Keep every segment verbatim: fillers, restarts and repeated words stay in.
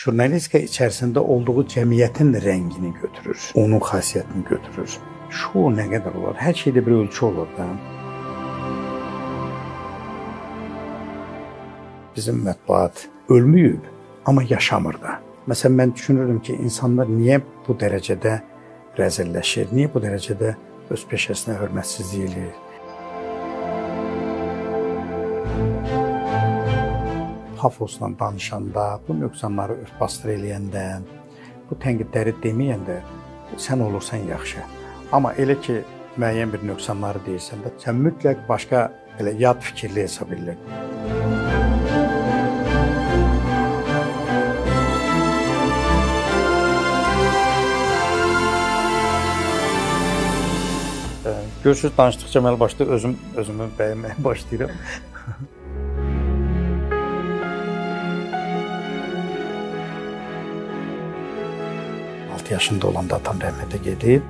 Jurnalistika içərisində olduğu cəmiyyətin rəngini götürür, onun xasiyyətini götürür. Şu nə qədər olar? Hər şeydə bir ölçü olur da. Bizim mətbuat ölməyib, amma yaşamır da. Məsələn, mən düşünürüm ki, insanlar niyə bu dərəcədə rəzilləşir, niyə bu dərəcədə öz peşəsinə hörmətsizlik eləyir? Pafosla danışanda, bu nöqsanları örtbasdır eləyəndə, bu tənqidləri deməyəndə sən olursan yaxşı. Amma elə ki, müəyyən bir nöqsanları deyirsən də, sən mütləq başqa elə yad fikirli hesab edilir. Görürsünüz, danışdıqca mən başda özüm özümü bəyənməyə başlayıram. altı yaşında olanda atam rəhmətə gedib.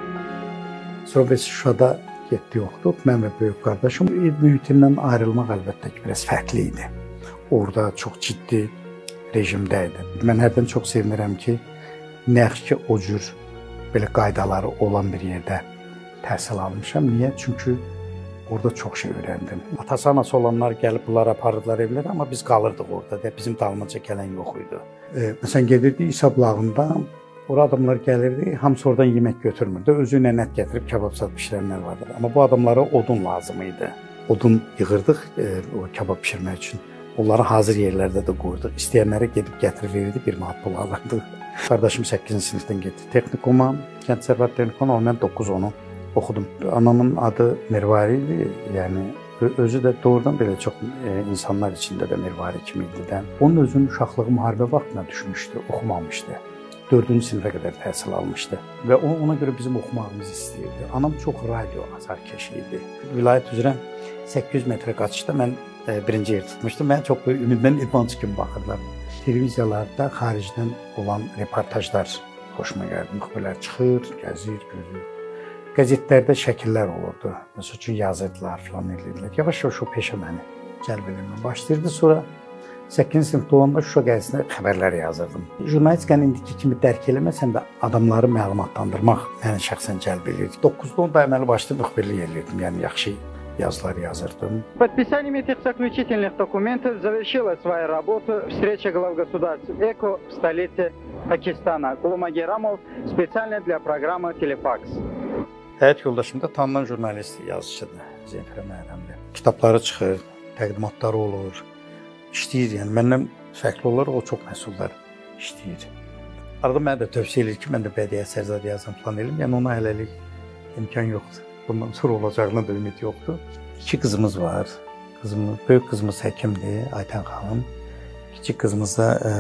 Sonra biz Şuşada getdi yoxdur. Mən və böyük qardaşım ev mühitindən ayrılmaq əlbəttə ki, biraz fərqli idi. Orada çox ciddi rejimdə idi. Mən hərdən çox sevinirəm ki, nə yaxşı ki, o cür belə qaydaları olan bir yerdə təhsil almışam. Niyə? Çünki orada çox şey öyrəndim. Atası, anası olanlar gəlib bunları aparırdılar evlərə, amma biz qalırdıq orada. Bizim dalımıza gələn yox idi. E, məsələn, gedirdi İsa bulağında, ora adamlar gəlirdi, hamısı oradan yemək götürmürdü. Özü ilə ət gətirib kebab zad pişirənlər vardı. Amma bu adamlara odun lazım idi. Odun yığırdıq e, o kebab pişirmək üçün. Onları hazır yerlərdə də qoyurduq. İstəyənlərə gedib gətirib verirdi, bir manat pul alırdı. Qardaşım səkkizinci sinifdən getdi texnikuma, Kənd Sərvat texnikuma, mən doqquz onu oxudum. Anamın adı Mirvari idi, yəni özü də doğrudan belə çox e, insanlar içində də Mirvari kimi idi də. Onun özünün uşaqlığı müharibə vaxtına düşmüşdü, oxumamışdı. dördüncü sinifə qədər təhsil almışdı və o, ona görə bizim oxumağımızı istəyirdi. Anam çox radio azarkeşi idi. Vilayət üzrə səkkiz yüz metrə qaçışda mən e, birinci yer tutmuşdum. Mən çox böyük ümidlə idmançı kimi baxırlar. Televiziyalarda xaricdən olan reportajlar xoşuma gəldi. Müxbirlər çıxır, gəzir, gözür. Qəzetlərdə şəkillər olurdu. Məsəl üçün yazırdılar, filan edirdilər. Yavaş-yavaş o peşə məni cəlb eləməyə başlayırdı. Sonra səkkizinci sinifdə olanda Şuşa qəzetində xəbərlər yazırdım. Jurnalistikanı indiki kimi dərk eləməsəm də adamları məlumatlandırmaq məni şəxsən cəlb edirdi. doqquzda onda əməli başlı müxbirlik edirdim, yəni yaxşı yazılar yazırdım. Подписанием этих заключительных документов завершила свою работу встреча глав государств ЭКО в столице Пакистана. Кулумагерамов специально для программы Телефакс. Həyat yoldaşım da tanınan jurnalist, yazıcıdır, Zemfirə Məhrəmli. Kitabları çıxır, təqdimatları olur. İşləyir, yəni məndən fərqli olaraq o çox məhsullar işləyir. Arada mənə də tövsiyə edir ki, mən də bədii əsər zad yazım falan elim, yəni ona hələlik imkan yoxdur. Bundan sonra olacağına da ümid yoxdur. İki qızımız var. Qızımız, böyük qızımız həkimdir, Aytən xanım. Kiçik qızımız da e,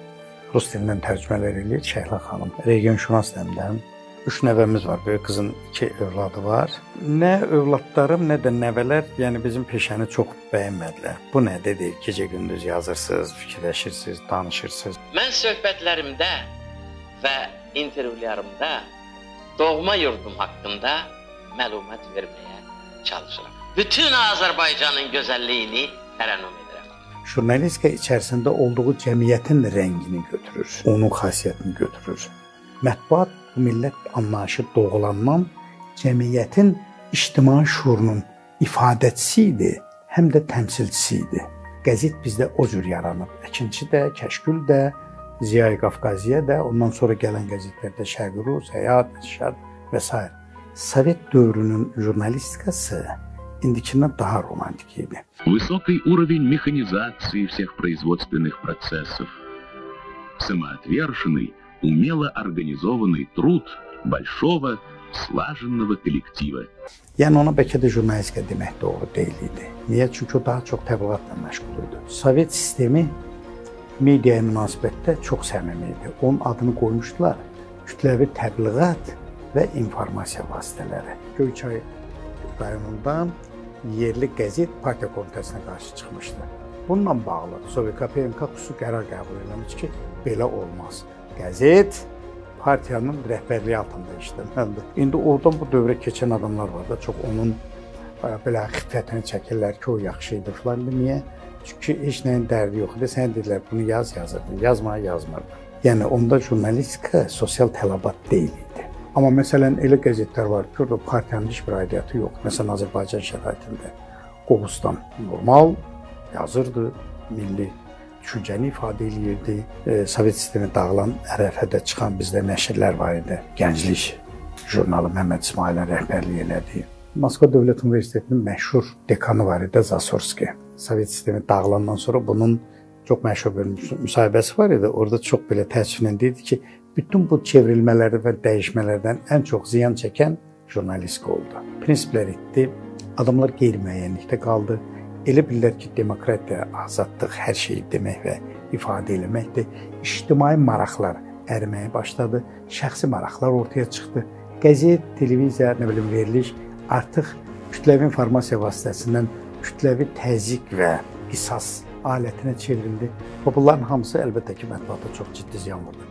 rus dilindən tərcümələr eləyir, Şəhla xanım. Regionşünas dəmdən. Üç nəvəmiz var, böyük qızın iki övladı var. Nə övladlarım, nə də nəvələr, yəni bizim peşəni çox bəyənmədilər. Bu nə dedi, gecə-gündüz yazırsınız, fikirləşirsiniz, danışırsınız. Mən söhbətlərimdə və intervyularımda doğma yurdum haqqında məlumat verməyə çalışıram. Bütün Azərbaycanın gözəlliyini tərənnüm edirəm. Jurnalistika içərisində olduğu cəmiyyətin rəngini götürür, onun xasiyyətini götürür. Mətbuat bu millət anlayışı doğulandan cəmiyyətin ictimai şuurunun ifadəçisi idi, həm də təmsilçisi idi. Qəzet bizdə o cür yaranıb. Əkinçi də, Kəşkül də, Ziya Qafqaziyə də, ondan sonra gələn qəzetlərdə Şərqi Rus, Həyat, Şərq və s. Sovet dövrünün jurnalistikası indikindən daha romantik idi. Высокий уровень механизации всех производственных процессов, самоотверженный, умело организованный труд большого, слаженного коллектива. Yəni ona bəlkə də jurnalistika demək doğru deyil idi. Niyə? Çünki o daha çox təbliğatla məşğul idi. Sovet sistemi mediaya münasibətdə çox səmimi idi. Onun adını qoymuşdular kütləvi təbliğat və informasiya vasitələri. Göyçay rayonundan yerli qəzet partiya komitəsinə qarşı çıxmışdı. Bununla bağlı Sovet P M K xüsusi qərar qəbul etmiş ki, belə olmaz. Qəzet partiyanın rəhbərliyi altında işləməlidir. İndi oradan bu dövrə keçən adamlar var da, çox onun belə xiffətini çəkirlər ki, o yaxşı idi filan. Niyə? Çünki heç nəyin dərdi yox idi. Sən dedilər, bunu yaz, yazırdın, yazma, yazmırdın. Yəni, onda jurnalistika sosial tələbat deyil idi. Amma məsələn, elə qəzetlər var ki, orada partiyanın heç bir aidiyyatı yox. Məsələn, Azərbaycan şəraitində Qobustan normal yazırdı, milli düşüncəni ifadə edirdi. E, Sovet sistemi dağılan ərəfədə çıxan bizdə nəşrlər var idi. Gənclik jurnalı Məhəmməd İsmailin rəhbərliyi elədi. Moskva Dövlət Universitetinin məşhur dekanı var idi, Zasorski. Sovet sistemi dağılandan sonra bunun çox məşhur bir müsahibəsi var idi. Orada çox belə təəssüflə dedi ki, bütün bu çevrilmələri və dəyişmələrdən ən çox ziyan çəkən jurnalistika oldu. Prinsiplər itdi, adamlar qeyri-müəyyənlikdə qaldı. Elə bilirlər ki, demokratiya, azadlıq hər şeyi demək və ifadə eləməkdir. İctimai maraqlar əriməyə başladı, şəxsi maraqlar ortaya çıxdı. Qəzet, televiziya, nə bilim, veriliş artıq kütləvi informasiya vasitəsindən kütləvi təzyiq və qisas alətinə çevrildi. Bunların hamısı əlbəttə ki, mətbuata çox ciddi ziyan vurdu.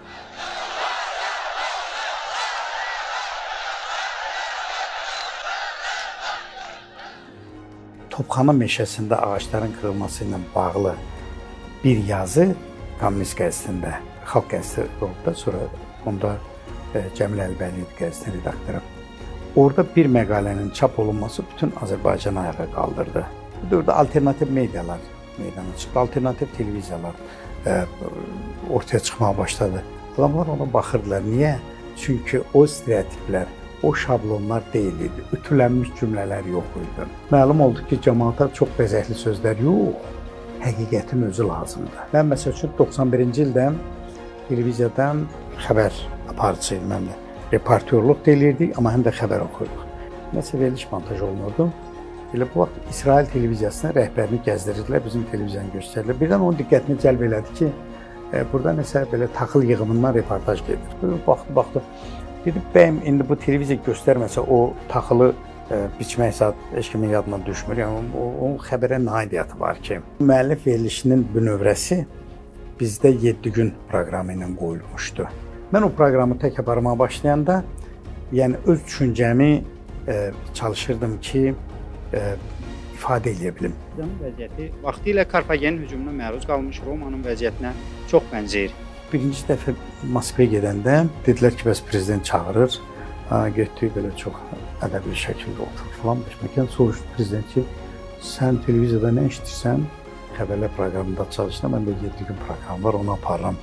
Topxana meşəsində ağacların qırılması ilə bağlı bir yazı Kommunist qəzetində, Xalq qəzetində oldu. Sonra onda Cəmil Əlbəliydi qəzetinin redaktoru. Orada bir məqalənin çap olunması bütün Azərbaycanı ayağa qaldırdı. Bu dövrdə alternativ medialar meydana çıxdı, alternativ televiziyalar e, ortaya çıxmağa başladı. Adamlar ona baxırdılar. Niyə? Çünki o stereotiplər, o şablonlar deyil idi, ütülənmiş cümlələr yox idi. Məlum oldu ki, cəmaata çox bəzəkli sözlər yox, həqiqətin özü lazımdır. Mən məsəl üçün doxsan birinci ildə televiziyadan xəbər aparıcı idim, mən də reportyorluq deyilirdik, amma həm də xəbər oxuyurduq. Nəsə veriliş montaj olunurdu. Elə bu vaxt İsrail televiziyasına rəhbərini gəzdirirdilər, bizim televiziyanı göstərirdilər. Birdən onun diqqətini cəlb elədi ki, e, burada nəsə belə taxıl yığımından reportaj gedir. Böyle baxdı, baxdı. Dedi, bəyim, indi bu televiziya göstərməsə o taxılı e, biçmək saat heç kimin yadına düşmür. Yəni, o, onun xəbərə nə aidiyyatı var ki? Müəllif verilişinin bünövrəsi bizdə yeddi gün proqramı ilə qoyulmuşdu. Mən o proqramı tək aparmağa başlayanda, yəni öz düşüncəmi e, çalışırdım ki, e, ifadə edə bilim. Romanın vəziyyəti vaxtilə Karfagenin hücumuna məruz qalmış Romanın vəziyyətinə çox bənzəyir. Birinci dəfə Moskvaya gedəndə dedilər ki, bəs prezident çağırır. Ha, getdik belə çox ədəbi şəkildə oturur falan. Məkan soruşdu prezident ki, sən televiziyada nə işləyirsən? Xəbərlər proqramında çalışdım. Mən də yeddi gün proqram var, onu aparıram.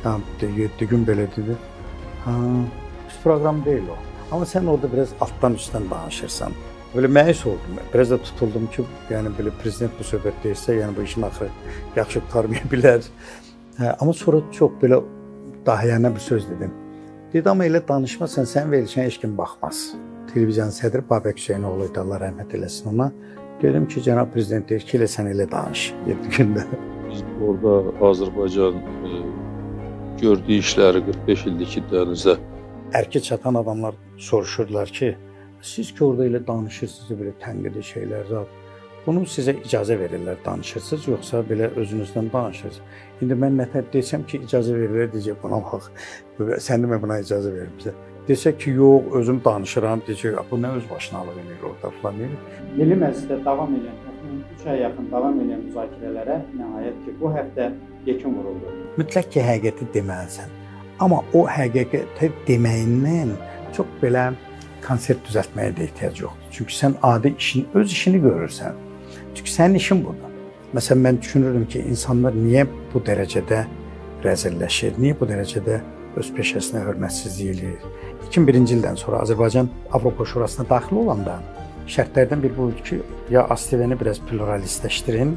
yeddi gün belə dedi. Ha, pis proqram deyil o. Amma sən orada biraz altdan üstdən danışırsan. Böyle məyus oldum. Biraz da tutuldum ki, yəni belə prezident bu söhbət deyirsə, yəni bu işin axırı yaxşı qurtarmaya bilər. Hə, amma sonra çox belə dahiyana bir söz dedim. Dedi, amma elə danışmasan, sən verilişən heç kim baxmaz. Televiziyanın sədri Babək Hüseynoğlu idi, Allah rəhmət eləsin ona. Dedim ki, cənab prezident deyir ki, elə sən elə danış yeddi gündə. Biz orada Azərbaycan e, gördüyü işləri qırx beş ildir ki, dənizə. Ərki çatan adamlar soruşurlar ki, siz ki orada elə danışırsınız, belə tənqidi şeylər zat. Bunu sizə icazə verirlər, danışırsınız, yoxsa belə özünüzdən danışırsınız. İndi mən nətər desəm ki, icazə verirlər, deyəcək, buna bax, sən demə buna icazə verir bizə. Desək ki, yox, özüm danışıram, deyəcək, bu nə öz başına alıq eləyir orada falan deyir. Milli Məclisdə davam edən, üç ay yaxın davam edən müzakirələrə nəhayət ki, bu həftə yekun vuruldu. Mütləq ki, həqiqəti deməlisən. Amma o həqiqəti deməyindən çox belə konsert düzəltməyə də ehtiyac yoxdur. Çünki sən adi işin, öz işini görürsən. Çünki sənin işin budur. Məsələn, mən düşünürüm ki, insanlar niyə bu dərəcədə rəzilləşir, niyə bu dərəcədə öz peşəsinə hörmətsizlik eləyir. iki min birinci ildən sonra Azərbaycan Avropa Şurasına daxil olanda şərtlərdən biri bu idi ki, ya A S T V-ni biraz pluralistləşdirin,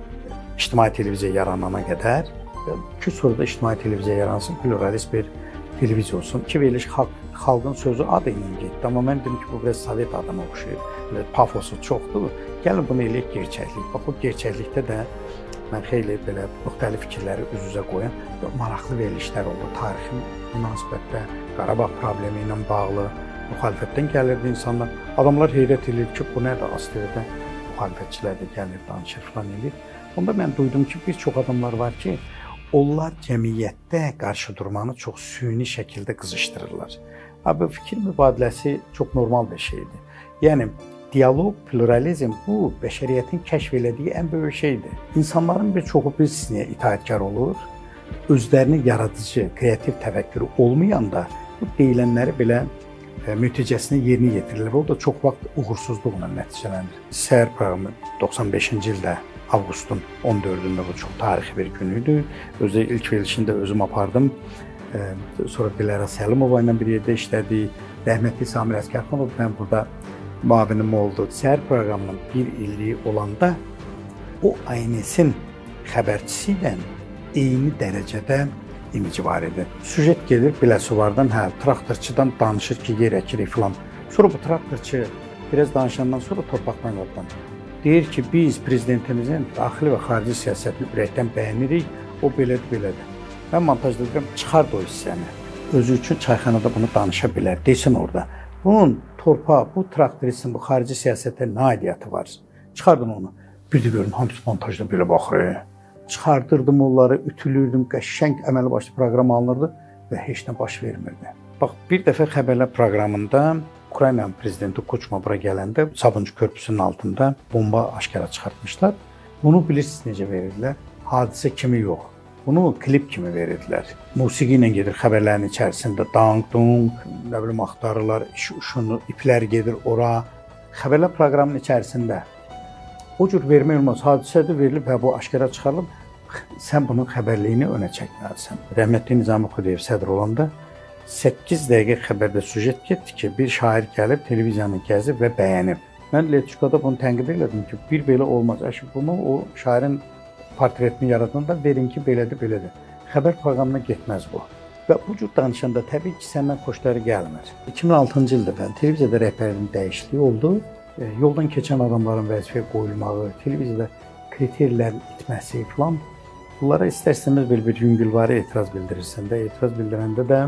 ictimai televiziya yaranana qədər, ki, sonra da ictimai televiziya yaransın, pluralist bir televiziya olsun. İki veriliş xalq, xalqın sözü adı ilə getdi. Amma mən dedim ki, bu biraz Sovet adına oxşayır. Pafosu çoxdur. Gəlin bunu eləyək gerçəklik. Bax, o gerçəklikdə də mən xeyli belə müxtəlif fikirləri üz-üzə qoyan maraqlı verilişlər olur. Tarixi münasibətdə, Qarabağ problemi ilə bağlı müxalifətdən gəlirdi insanlar. Adamlar heyrət edir ki, bu nədir A S T V-də? Müxalifətçilər də gəlir, danışır falan edir. Onda mən duydum ki, bir çox adamlar var ki, onlar cəmiyyətdə qarşı durmanı çox süni şəkildə qızışdırırlar. Bu fikir mübadiləsi çox normal bir şeydir. Yəni, Dialoq, pluralizm bu bəşəriyyətin kəşf elədiyi ən böyük şeydir. İnsanların bir çoxu bir sinəyə itaətkar olur. Özlərini yaradıcı, kreativ təfəkkürü olmayanda bu deyilənləri belə mütəccəsinə yerinə yetirirlər. O da çox vaxt uğursuzluqla nəticələnir. Səhər proqramı doxsan beşinci ildə avqustun on dördündə bu çox tarixi bir gün idi. Özü ilk verilişində özüm apardım. Sonra Dilara Səlimova ilə bir yerdə işlədik. Rəhmətli Samir Əsgərxanov mən burada müavinim oldu. Səhər proqramının bir illiyi olanda o A N S-in xəbərçisi ilə eyni dərəcədə imici var idi. Süjet gedir Biləsuvardan, hə, traktorçudan danışır ki, yer əkirik filan. Sonra bu traktorçu biraz danışandan sonra torpaqdan qapdan deyir ki, biz prezidentimizin daxili və xarici siyasətini ürəkdən bəyənirik, o belədir, belədir. Mən montajda deyirəm, çıxart o hissəni. Özü üçün çayxanada bunu danışa bilər, desin orada. Bunun torpağı, bu traktoristin, bu xarici siyasətə nə aidiyyatı var? Çıxardın onu. Bir də görün, hamısı montajda belə baxır. Çıxardırdım onları, ütülürdüm, qəşəng əməli başlı proqram alınırdı və heç nə baş vermirdi. Bax, bir dəfə xəbərlər proqramında Ukraynanın prezidenti Kuçma bura gələndə Sabunçu körpüsünün altında bomba aşkara çıxartmışlar. Bunu bilirsiniz necə verirdilər? Hadisə kimi yox. Bunu klip kimi verirdilər. Musiqi ilə gedir xəbərlərin içərisində. Dang-dung, nə bilim, axtarırlar, şunu, iplər gedir ora. Xəbərlər proqramının içərisində o cür vermək olmaz. Hadisədir verilib və bu aşkara çıxarılıb. Sən bunun xəbərliyini önə çəkməlisən. Rəhmətli Nizami Xudiyev sədr olanda səkkiz dəqiqə xəbərdə süjet getdi ki, bir şair gəlib televiziyanı gəzib və bəyənib. Mən Leçukada bunu tənqid elədim ki, bir belə olmaz. Əşi, bunu o şairin portretini yaradanda verin ki, belədir, belədir. Xəbər proqramına getməz bu. Və bu cür danışanda təbii ki, səndən xoşları gəlmir. iki min altıncı ildə mən televiziyada rəhbərliyin dəyişikliyi oldu. E, yoldan keçən adamların vəzifəyə qoyulmağı, televiziyada kriterlərin itməsi falan. Bunlara istərsəmiz bir-bir yüngülvari etiraz bildirirsən də, etiraz bildirəndə də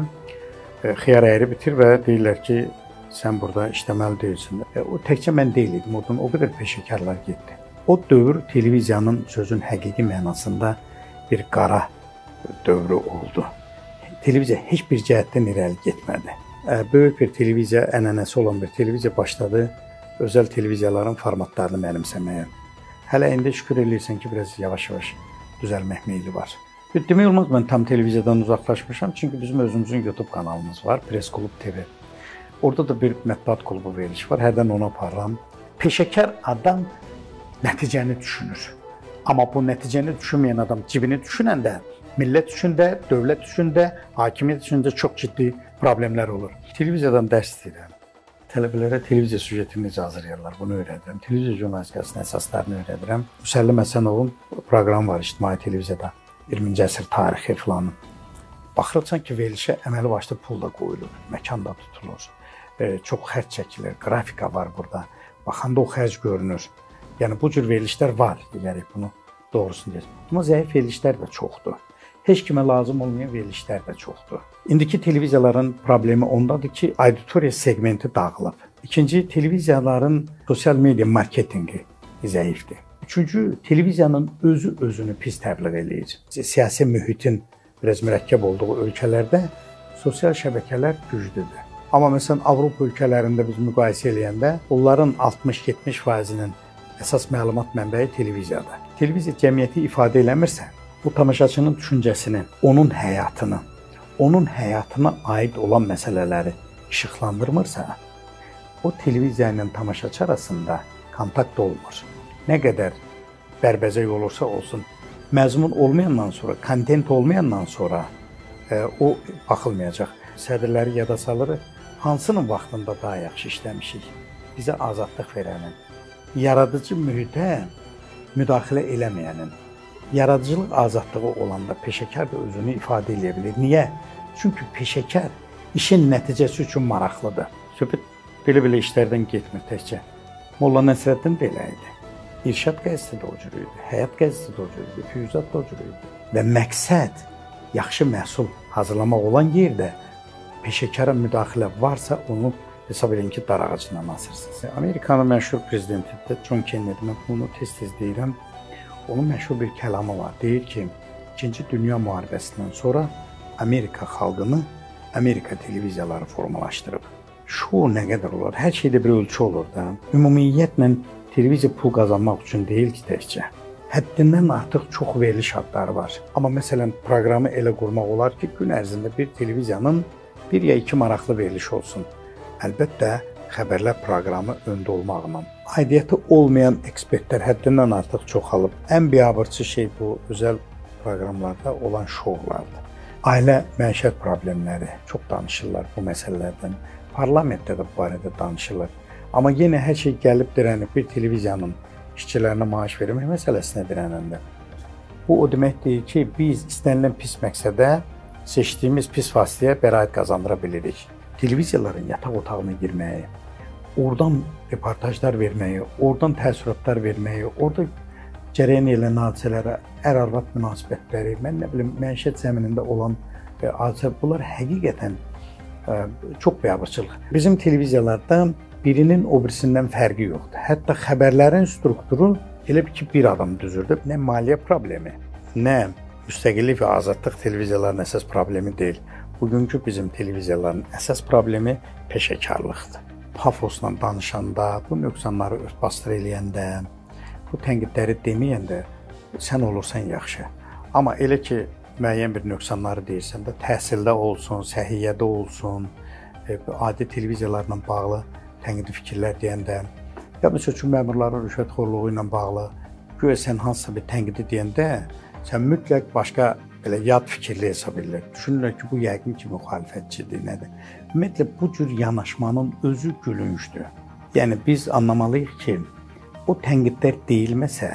e, xiyar əyri bitir və deyirlər ki, sən burada işləməli deyilsin. E, o təkcə mən deyil idim, oradan o qədər peşəkarlar getdi. O dövr televiziyanın sözün həqiqi mənasında bir qara dövrü oldu. Televiziya heç bir cəhətdən irəli getmədi. E, böyük bir televiziya, ənənəsi olan bir televiziya başladı özəl televiziyaların formatlarını mənimsəməyə. Hələ indi şükür edirsən ki, biraz yavaş-yavaş düzəlmək meyli var. Demək olmaz, mən tam televiziyadan uzaqlaşmışam, çünki bizim özümüzün YouTube kanalımız var, Press Klub T V. Orada da bir mətbuat klubu veriliş var, hərdən onu aparıram. Peşəkar adam nəticəni düşünür. Amma bu nəticəni düşünməyən adam cibini düşünəndə, millət üçün də, dövlət üçün də, hakimiyyət üçün də çox ciddi problemlər olur. Televiziyadan dərs istəyirəm. Tələbələrə televiziya süjetini necə hazırlayırlar, bunu öyrədirəm. Televiziya jurnalistikasının əsaslarını öyrədirəm. Müsəllim Həsənovun proqramı var ictimai televiziyada, iyirminci əsr tarixi filan. Baxırsan ki, verilişə əməli başlı pul da qoyulur, məkanda tutulur, e, çox xərc çəkilir, qrafika var burada. Baxanda o xərc görünür. Yəni bu cür verilişlər var, deyərək bunu doğrusunu deyir. Amma zəif verilişlər də çoxdur. Heç kimə lazım olmayan verilişlər də çoxdur. İndiki televiziyaların problemi ondadır ki, auditoriya segmenti dağılıb. İkinci, televiziyaların sosial media marketingi zəifdir. Üçüncü, televiziyanın özü özünü pis təbliğ eləyir. Siyasi mühitin biraz mürəkkəb olduğu ölkələrdə sosial şəbəkələr güclüdür. Amma məsələn, Avropa ölkələrində biz müqayisə eləyəndə onların altmış yetmiş faizinin əsas məlumat mənbəyi televiziyadır. Televiziya cəmiyyəti ifadə eləmirsə, bu tamaşaçının düşüncəsini, onun həyatını, onun həyatına aid olan məsələləri işıqlandırmırsa, o televiziya ilə tamaşaçı arasında kontakt olmur. Nə qədər bərbəzək olursa olsun, məzmun olmayandan sonra, kontent olmayandan sonra e, o baxılmayacaq. Sədrləri yada salırıq, hansının vaxtında daha yaxşı işləmişik, bizə azadlıq verənin, yaradıcı mühitə müdaxilə eləməyənin, yaradıcılıq azadlığı olanda peşəkar da özünü ifadə edə bilir. Niyə? Çünki peşəkar işin nəticəsi üçün maraqlıdır. Söhbət belə-belə işlərdən getmir təkcə. Molla Nəsrəddin də elə idi. İrşad qəzeti də o cür idi, Həyat qəzeti də o cür idi, Füyuzat da o cür idi. Və məqsəd yaxşı məhsul hazırlamaq olan yerdə peşəkara müdaxilə varsa onu hesab edin ki, dar ağacından asırsınız. Amerikanın məşhur prezidenti də John Kennedy, mən bunu tez-tez deyirəm. Onun məşhur bir kəlamı var. Deyir ki, İkinci Dünya müharibəsindən sonra Amerika xalqını Amerika televiziyaları formalaşdırıb. şou nə qədər olar? Hər şeydə bir ölçü olur da. Ümumiyyətlə televiziya pul qazanmaq üçün deyil ki, təkcə. Həddindən artıq çox veriliş hadları var. Amma məsələn, proqramı elə qurmaq olar ki, gün ərzində bir televiziyanın bir ya iki maraqlı veriliş olsun. Əlbəttə, xəbərlər proqramı öndə olmaqla. Aidiyyəti olmayan ekspertlər həddindən artıq çoxalıb. Ən biabırçı şey bu özəl proqramlarda olan şoulardır. Ailə məişət problemləri çox danışırlar bu məsələlərdən. Parlamentdə də bu barədə danışırlar. Amma yenə hər şey gəlib dirənib bir televiziyanın işçilərinə maaş vermək məsələsinə dirənəndə. Bu o deməkdir ki, biz istənilən pis məqsədə seçdiyimiz pis vasitəyə bəraət qazandıra bilirik. Televiziyaların yataq otağına girməyi, oradan reportajlar verməyi, oradan təəssüratlar verməyi, orada cərəyan edən hadisələrə, ər-arvad münasibətləri, mən nə bilim, məişət zəminində olan hadisə, bunlar həqiqətən ə, çox biabırçılıq. Bizim televiziyalarda birinin o birisindən fərqi yoxdur. Hətta xəbərlərin strukturu elə ki, bir adam düzürdü. Nə maliyyə problemi, nə müstəqillik və azadlıq televiziyaların əsas problemi deyil. Bugünkü bizim televiziyaların əsas problemi peşəkarlıqdır. Pafosla danışanda, bu nöqsanları örtbasdır eləyəndə, bu tənqidləri deməyəndə sən olursan yaxşı. Amma elə ki, müəyyən bir nöqsanları deyirsən də, təhsildə olsun, səhiyyədə olsun, adi televiziyalarla bağlı tənqidi fikirlər deyəndə, ya məsəl üçün məmurların rüşvətxorluğu ilə bağlı, güya sən hansısa bir tənqidi deyəndə, sən mütləq başqa belə yad fikirli hesab edirlər. Düşünürlər ki, bu yəqin ki, müxalifətçidir, nədir? Ümumiyyətlə, bu cür yanaşmanın özü gülüncdür. Yəni, biz anlamalıyıq ki, o tənqidlər deyilməsə,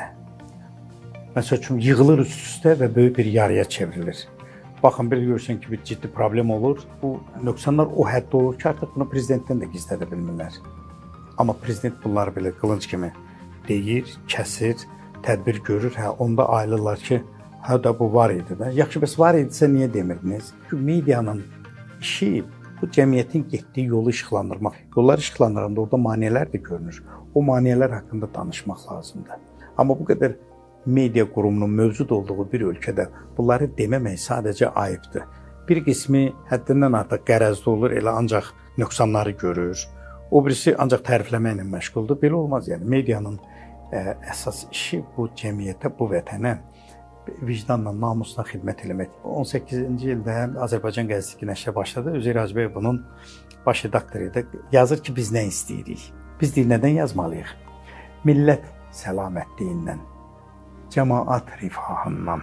məsəl üçün, yığılır üst-üstə və böyük bir yarıya çevrilir. Baxın, bir görürsən ki, bir ciddi problem olur. Bu nöqsanlar o həddə olur ki, artıq bunu prezidentdən də gizlədə bilmirlər. Amma prezident bunları belə qılınc kimi deyir, kəsir, tədbir görür. Hə, onda ayılırlar ki, hə da bu var idi də. Yaxşı, bəs var idisə niyə demirdiniz? Çünki medianın işi bu cəmiyyətin getdiyi yolu işıqlandırmaq. Yollar işıqlandıranda orada maneələr də görünür. O maneələr haqqında danışmaq lazımdır. Amma bu qədər media qurumunun mövcud olduğu bir ölkədə bunları deməmək sadəcə ayıbdır. Bir qismi həddindən artıq qərəzli olur, elə ancaq nöqsanları görür. O birisi ancaq tərifləməklə məşğuldur. Belə olmaz yəni. Medianın ə, əsas işi bu cəmiyyətə, bu vətənə vicdanla, namusla xidmət eləmək. on səkkizinci ildə Azərbaycan qəzetçi nəşrə başladı. Üzeyir Hacıbəyev bunun baş redaktoru idi. Yazır ki, biz nə istəyirik? Biz deyil, nədən yazmalıyıq? Millət səlamətliyindən, cəmaat rifahından,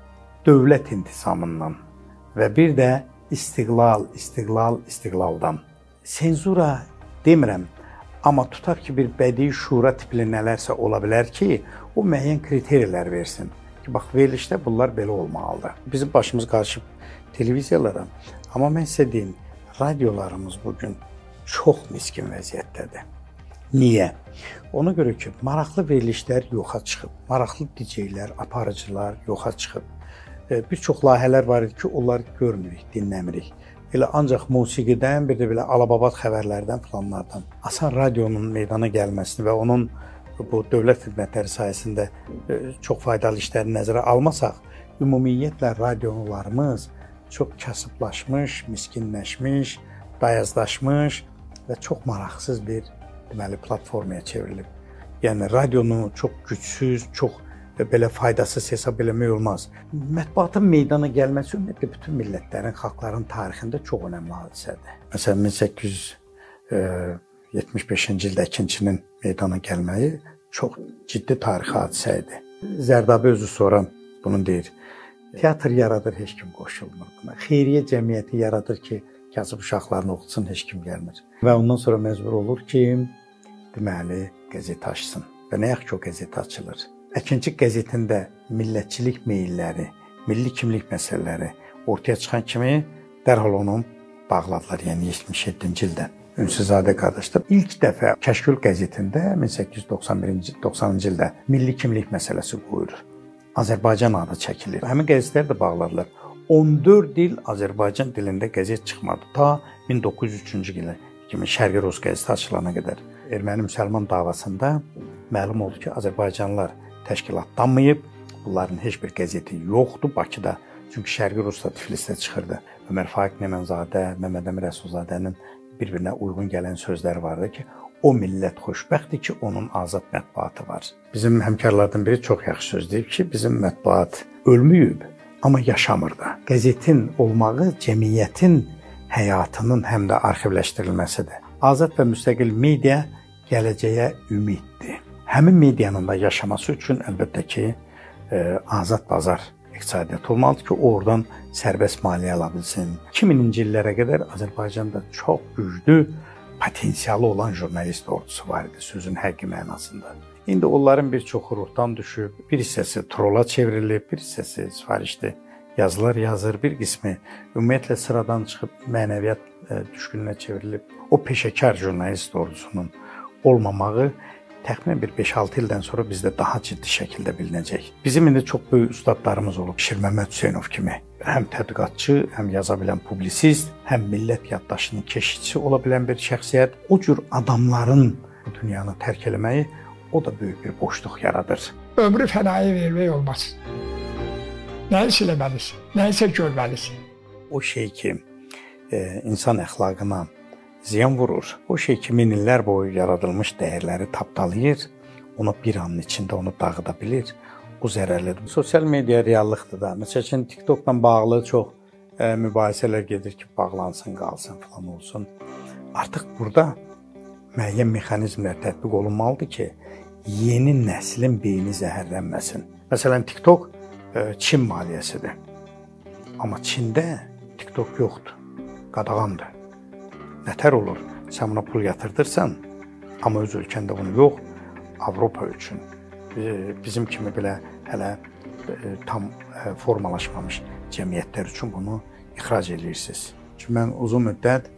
dövlət intisamından və bir də istiqlal, istiqlal, istiqlaldan. Senzura demirəm, amma tutaq ki, bir bədii şura tipli nələrsə ola bilər ki, o müəyyən kriterilər versin. Ki, bax, verilişdə bunlar belə olmalıdır. Bizim başımız qarışıb televiziyalara, amma mən sizə deyim, radiolarımız bugün çox miskin vəziyyətdədir. Niyə? Ona görə ki, maraqlı verilişlər yoxa çıxıb, maraqlı D J-lər, aparıcılar yoxa çıxıb. Bir çox layihələr var idi ki, onları görmürük, dinləmirik. Elə ancaq musiqidən, bir də belə alababat xəbərlərdən filanlardan asan radionun meydana gəlməsini və onun bu dövlət xidmətləri sayəsində çox faydalı işləri nəzərə almasaq, ümumiyyətlə radiolarımız çox kasıblaşmış, miskinləşmiş, dayazlaşmış və çox maraqsız bir deməli platformaya çevrilib. Yəni radionu çox gücsüz, çox belə faydasız hesab eləmək olmaz. Mətbuatın meydana gəlməsi ümumiyyətlə bütün millətlərin, xalqların tarixində çox önəmli hadisədir. Məsələn, min səkkiz yüz yetmiş beşinci ildə Əkinçinin meydana gəlməyi çox ciddi tarixi hadisə idi. Zərdabi özü sonra bunu deyir. Teatr yaradır, heç kim qoşulmur buna. Xeyriyyə cəmiyyəti yaradır ki, kasıb uşaqlarını oxutsun, heç kim gəlmir. Və ondan sonra məcbur olur ki, deməli, qəzet açsın. Və nə yaxşı ki, o qəzet açılır. Əkinçi qəzetində millətçilik meyilləri, milli kimlik məsələləri ortaya çıxan kimi dərhal onu bağladılar, yəni yetmiş yeddinci ildə. Ünsüzadə qardaşlar ilk dəfə Kəşkül qəzetində min səkkiz yüz doxsan birinci doxsanıncı ildə milli kimlik məsələsi qoyulur. Azərbaycan adı çəkilir. Həmin qəzetləri də bağladılar. on dörd il Azərbaycan dilində qəzet çıxmadı. Ta min doqquz yüz üçüncü ilə kimi Şərqi Rus qəzeti açılana qədər. Erməni-müsəlman davasında məlum oldu ki, Azərbaycanlılar təşkilatlanmayıb, bunların heç bir qəzeti yoxdur Bakıda. Çünki Şərqi Rusda Tiflisdə çıxırdı. Ömər Faiq Nemanzadə, Məmməd Əmin Rəsulzadənin bir-birinə uyğun gələn sözlər vardı ki, o millət xoşbəxtdir ki, onun azad mətbuatı var. Bizim həmkarlardan biri çox yaxşı söz deyib ki, bizim mətbuat ölməyib, amma yaşamır da. Qəzetin olmağı cəmiyyətin həyatının həm də arxivləşdirilməsidir. Azad və müstəqil media gələcəyə ümiddir. Həmin medianın da yaşaması üçün əlbəttə ki, e, azad bazar iqtisadiyyat olmalıdır ki, oradan sərbəst maliyyə ala bilsin. iki mininci illərə qədər Azərbaycanda çox güclü potensialı olan jurnalist ordusu var idi, sözün həqiqi mənasında. İndi onların bir çoxu ruhdan düşüb, bir hissəsi trola çevrilib, bir hissəsi sifarişli yazılar yazır, bir qismi ümumiyyətlə sıradan çıxıb mənəviyyat e, düşkününə çevrilib. O peşəkar jurnalist ordusunun olmamağı təxminən bir beş-altı ildən sonra bizdə daha ciddi şəkildə bilinəcək. Bizim indi çox böyük ustadlarımız olub. Şir Məmməd Hüseynov kimi. Həm tədqiqatçı, həm yaza bilən publisist, həm millət yaddaşının keşikçisi ola bilən bir şəxsiyyət. O cür adamların bu dünyanı tərk eləməyi o da böyük bir boşluq yaradır. Ömrü fənaya vermək olmaz. Nəyisə eləməlisin, nəyisə görməlisin. O şey ki, e, insan əxlaqına ziyan vurur. O şey ki, min illər boyu yaradılmış dəyərləri tapdalayır, onu bir anın içində onu dağıda bilir. O zərərlidir. Sosial media reallıqdır da. Məsələn, TikTokla bağlı çox e, mübahisələr gedir ki, bağlansın, qalsın falan olsun. Artıq burada müəyyən mexanizmlər tətbiq olunmalıdır ki, yeni nəslin beyni zəhərlənməsin. Məsələn, TikTok e, Çin maliyyəsidir. Amma Çində TikTok yoxdur. Qadağandır. Nətər olur? Sən buna pul yatırdırsan, amma öz ölkəndə bunu yox, Avropa üçün, bizim kimi belə hələ tam formalaşmamış cəmiyyətlər üçün bunu ixrac edirsiniz. Çünki mən uzun müddət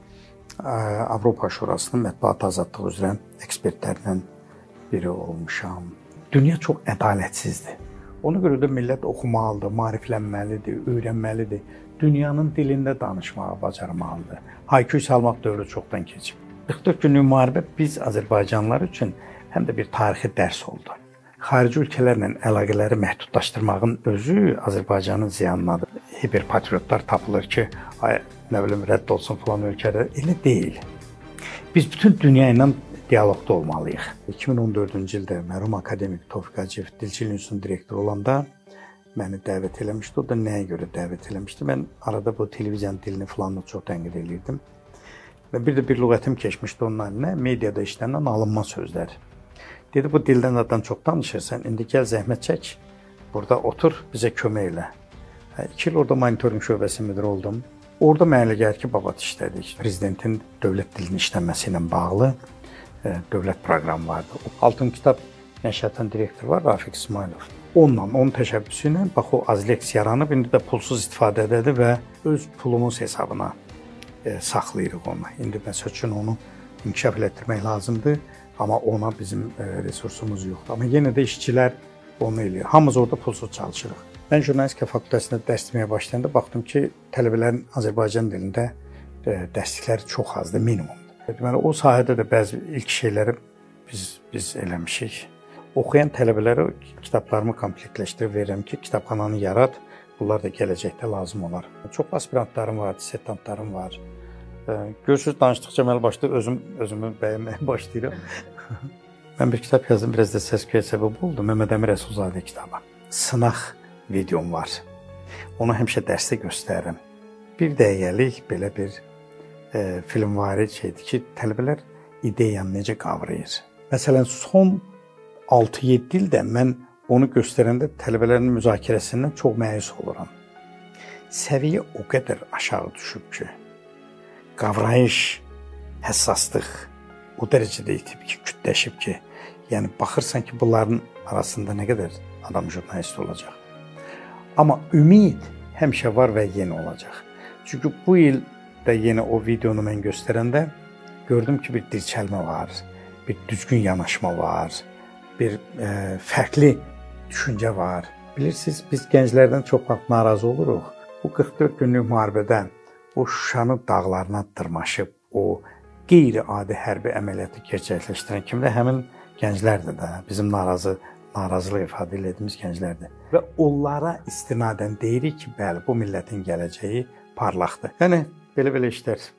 Avropa Şurasının mətbuat azadlığı üzrə ekspertlərindən biri olmuşam. Dünya çox ədalətsizdir. Ona görə də millət oxumalıdır, maariflənməlidir, öyrənməlidir. Dünyanın dilində danışmağı bacarmalıdır. Hayküy salmaq dövrü çoxdan keçib. qırx dörd günlük müharibə biz Azərbaycanlılar üçün həm də bir tarixi dərs oldu. Xarici ölkələrlə əlaqələri məhdudlaşdırmağın özü Azərbaycanın ziyanınadır. Hiperpatriotlar tapılır ki, ay, nə bilim, rədd olsun falan ölkədə. Elə deyil. Biz bütün dünya ilə diyalogda olmalıyıq. iki min on dördüncü ildə mərhum akademik Tofiq Hacıyev Dilçilik İnstitutunun direktoru olanda məni dəvət eləmişdi. O da nəyə görə dəvət eləmişdi? Mən arada bu televiziyanın dilini falan çox tənqid edirdim. Və bir də bir lüğətim keçmişdi onun əlinə, mediada işlənən alınma sözləri. Dedi, bu dildən zaten çox danışırsan, indi gəl zəhmət çək, burada otur, bizə kömək elə. İki il orada monitoring şöbəsi müdürü oldum. Orada mənə gəlir ki, babat işlədik. Prezidentin dövlət dilinin işlənməsi ilə bağlı e, dövlət proqramı vardı. Altın kitab nəşriyyatının direktoru var, Rafiq İsmailov. Onunla, onun təşəbbüsü ilə, bax o Azlex yaranıb, indi də pulsuz istifadə edədi və öz pulumuz hesabına e, saxlayırıq onu. İndi məsəl üçün onu inkişaf etdirmək lazımdır, amma ona bizim e, resursumuz yoxdur. Amma yenə də işçilər onu eləyir. Hamımız orada pulsuz çalışırıq. Mən jurnalistika fakültəsində dərs deməyə başlayanda baxdım ki, tələbələrin Azərbaycan dilində e, dərslikləri çox azdır, minimumdur. Deməli, o sahədə də bəzi ilk şeyləri biz, biz eləmişik. Oxuyan tələbələrə kitablarımı komplektləşdirib verirəm ki, kitabxananı yarat, bunlar da gələcəkdə lazım olar. Çox aspirantlarım var, dissertantlarım var. Görürsünüz, danışdıqca mən başda özüm, özümü bəyənməyə başlayıram. Mən bir kitab yazdım, biraz da səs-küyə səbəb oldu. Mehmet Əmir Rəsulzadə kitabı. Sınaq videom var. Onu həmişə dərsdə göstərirəm. Bir dəqiqəlik belə bir e, filmvari şeydir ki, tələbələr ideyanı necə qavrayır. Məsələn, son altı yeddi ildə mən onu göstərəndə tələbələrin müzakirəsindən çox məyus oluram. Səviyyə o qədər aşağı düşüb ki, qavrayış, həssaslıq o dərəcədə itib ki, kütləşib ki, yəni baxırsan ki, bunların arasında nə qədər adam jurnalist olacaq. Amma ümid həmişə var və yeni olacaq. Çünki bu il də yenə o videonu mən göstərəndə gördüm ki, bir dirçəlmə var, bir düzgün yanaşma var, bir e, fərqli düşüncə var. Bilirsiniz, biz gənclərdən çox vaxt narazı oluruq. Bu qırx dörd günlük müharibədə o Şuşanın dağlarına dırmaşıb, o qeyri-adi hərbi əməliyyatı gerçəkləşdirən kimi də həmin gənclərdir də, bizim narazı, narazılıq ifadə etdiyimiz gənclərdir. Və onlara istinadən deyirik ki, bəli, bu millətin gələcəyi parlaqdır. Yəni, belə-belə işlər